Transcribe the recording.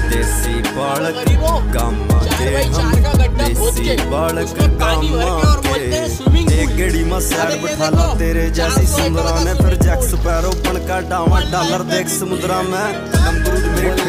देसी बालक गामा के हम, देसी बालक गामा के। एक गेड़ी में सैड बिठाला तेरे जैसी सुंदरा ने, फिर जैक्स पैरो बन का डावा डॉलर देख समुद्रा में।